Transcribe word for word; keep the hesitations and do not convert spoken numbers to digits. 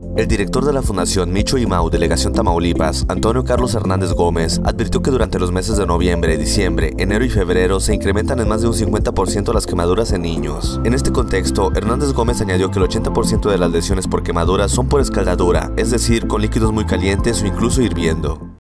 El director de la Fundación Micho y Mau, Delegación Tamaulipas, Antonio Carlos Hernández Gómez, advirtió que durante los meses de noviembre, diciembre, enero y febrero se incrementan en más de un cincuenta por ciento las quemaduras en niños. En este contexto, Hernández Gómez añadió que el ochenta por ciento de las lesiones por quemaduras son por escaldadura, es decir, con líquidos muy calientes o incluso hirviendo.